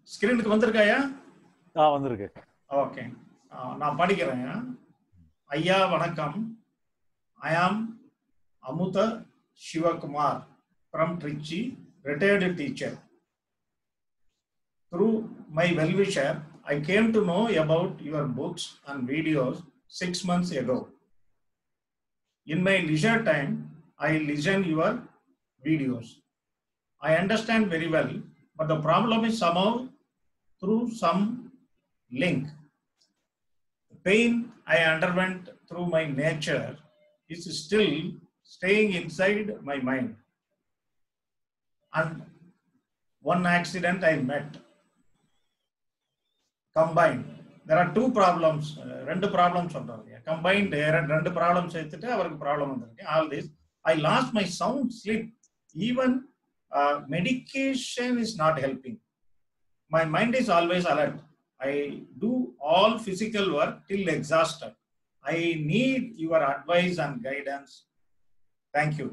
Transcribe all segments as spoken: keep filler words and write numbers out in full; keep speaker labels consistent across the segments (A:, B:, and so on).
A: ஸ்கிரீனுக்கு வந்திருக்காயா?
B: ஆ வந்திருக்கு.
A: ஓகே, நான் படிக்கிறேன். ஐயா வணக்கம். I am Amutha Shivakumar from Trichy, retired teacher. Through my well-wisher, I came to know about your books and videos six months ago. In my leisure time, I listen your videos. I understand very well, but the problem is somehow through some link. The pain I underwent through my nature is still staying inside my mind. And one accident I met combined. There are two problems. ரெண்டு problems சொல்றாங்க. Combined ரெண்டு problems எடுத்துட்டு அவருக்கு problem வந்திருக்கு. All this. I lost my sound sleep. Even uh, medication is not helping. My mind is always alert. I do all physical work till exhausted. I need your advice and guidance. Thank you.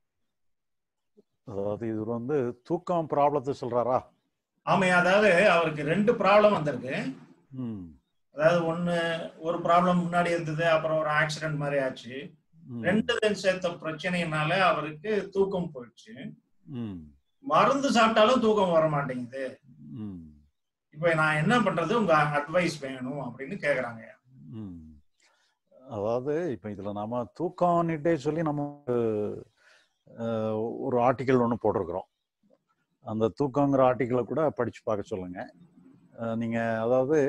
B: அதாவது இது வந்து தூக்கம் ப்ராப்ளத்தை சொல்றாரா?
A: ஆமா, அதாவது அவருக்கு ரெண்டு ப்ராப்ளம் வந்திருக்கு. அதாவது ஒன்னு ஒரு ப்ராப்ளம் முன்னாடி இருந்தது, அப்புறம் ஒரு ஆக்சிடென்ட் மாதிரி ஆச்சு. ரெண்டு சேர்த்த பிரச்சனையினால அவருக்கு தூக்கம் போயிடுச்சு. மருந்து சாப்பிட்டாலும் தூக்கம் வர மாட்டேங்குது. இப்ப நான் என்ன பண்றது, உங்க அட்வைஸ் வேணும் அப்படின்னு கேக்குறாங்க.
B: அதாவது இப்ப இதுல நாம தூக்கம்னுட்டே சொல்லி நம்ம ஒரு ஆர்டிக்கல் ஒன்று போட்டிருக்கிறோம். அந்த தூக்கங்கிற ஆர்டிக்கலை கூட படிச்சு பார்க்க சொல்லுங்க. நீங்க அதாவது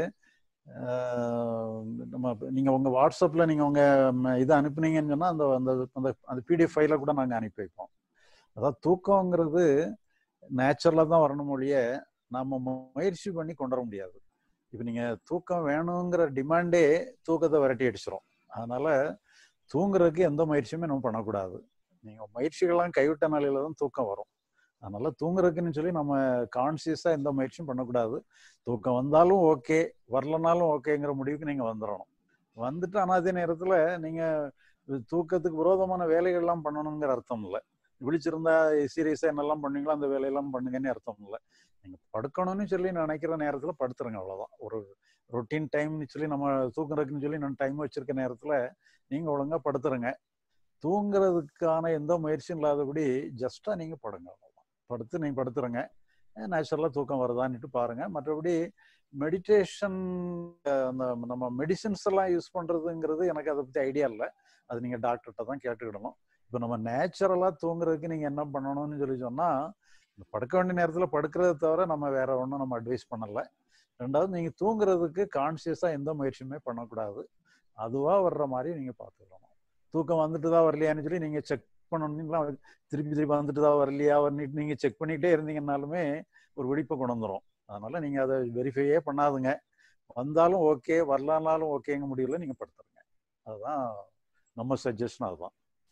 B: நம்ம நீங்க உங்க வாட்ஸ்அப்ல நீங்க உங்க இதை அனுப்புனீங்கன்னு சொன்னா அந்த அந்த அந்த பிடிஎஃப் ஃபைலை கூட நாங்க அனுப்பி வைப்போம். அதாவது தூக்கங்கிறது நேச்சுரலா தான் வரணும் ஒழிய நாம முயற்சி பண்ணி கொண்டு வர முடியாது. இப்ப நீங்க தூக்கம் வேணுங்கிற டிமாண்டே தூக்கத்தை விரட்டி அடிச்சிடும். அதனால தூங்குறதுக்கு எந்த முயற்சியுமே நம்ம பண்ணக்கூடாது. நீங்க முயற்சிகள்லாம் கைவிட்ட நிலையில தான் தூக்கம் வரும். அதனால தூங்குறதுக்குன்னு சொல்லி நம்ம கான்சியஸா எந்த முயற்சியும் பண்ணக்கூடாது. தூக்கம் வந்தாலும் ஓகே, வரலனாலும் ஓகேங்கிற முடிவுக்கு நீங்க வந்துடணும். வந்துட்டு ஆனால் அதே நேரத்துல நீங்க தூக்கத்துக்கு விரோதமான வேலைகள்லாம் பண்ணணுங்கிற அர்த்தம் இல்லை. விழிச்சிருந்தா சீரியஸா என்னெல்லாம் பண்ணுவீங்களோ அந்த வேலையெல்லாம் பண்ணுங்கன்னு அர்த்தம் இல்லை. நீங்க படுக்கணும்னு சொல்லி நினைக்கிற நேரத்துல படுத்துருங்க, அவ்வளவுதான். ஒரு ரொட்டீன் டைம்னு சொல்லி நம்ம தூங்குறதுக்குன்னு சொல்லி நான் டைம் வச்சிருக்க நேரத்துல நீங்க ஒழுங்கா படுத்துருங்க. தூங்குறதுக்கான எந்த முயற்சியும் இல்லாதபடி ஜஸ்டா நீங்க படுங்க, அவ்வளவுதான். படுத்து நீங்க படுத்துருங்க. நேச்சுரலா தூக்கம் வருதான்னுட்டு பாருங்க. மற்றபடி மெடிடேஷன் அந்த நம்ம மெடிசின்ஸ் எல்லாம் யூஸ் பண்றதுங்கிறது எனக்கு அதை பத்தி ஐடியா இல்லை. அது நீங்க டாக்டர்கிட்ட தான் கேட்டுக்கிடணும். இப்போ நம்ம நேச்சுரலா தூங்குறதுக்கு நீங்க என்ன பண்ணணும்னு சொல்லி சொன்னா, படுக்க வேண்டிய நேரத்துல படுக்கிறத தவிர நம்ம வேற ஒன்றும் நம்ம அட்வைஸ் பண்ணல. ரெண்டாவது, நீங்க தூங்குறதுக்கு கான்சியஸா எந்த முயற்சியுமே பண்ணக்கூடாது. அதுவா வர்ற மாதிரி நீங்க பார்த்துக்கணும். தூக்கம் வந்துட்டு தான் வரலையான்னு சொல்லி நீங்க செக் பண்ணணும்னா திருப்பி திருப்பி வந்துட்டு தான் வரலையா வரணிட்டு நீங்க செக் பண்ணிக்கிட்டே இருந்தீங்கன்னாலுமே ஒரு வெடிப்பை கொண்டு வந்துடும். அதனால நீங்க அதை வெரிஃபையே பண்ணாதுங்க. வந்தாலும் ஓகே, வரலானாலும் ஓகேங்க முடியல, நீங்க படுத்துருங்க. அதுதான் நம்ம சஜஷன். அதுதான்.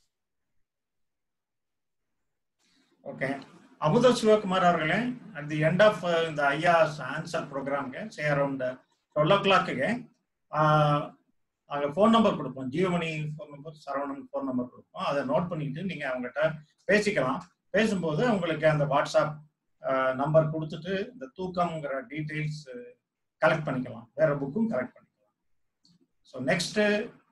A: ஓகே, அமுதா சிவகுமார் அவர்களே, அட் தி எண்ட் ஆஃப் இந்த ஐயாஸ் ஆன்சர் ப்ரோக்ராம்க்கு say around twelve o'clock அங்கே ஃபோன் நம்பர் கொடுப்போம். Jiyomani phone number, Saravanan phone number கொடுப்போம். அதை நோட் பண்ணிக்கிட்டு நீங்கள் அவங்ககிட்ட பேசிக்கலாம். பேசும்போது உங்களுக்கு அந்த வாட்ஸ்அப் நம்பர் கொடுத்துட்டு இந்த தூக்கம்ங்கிற டீட்டெயில்ஸ் கலெக்ட் பண்ணிக்கலாம். வேற புக்கும் கலெக்ட் பண்ணிக்கலாம். So next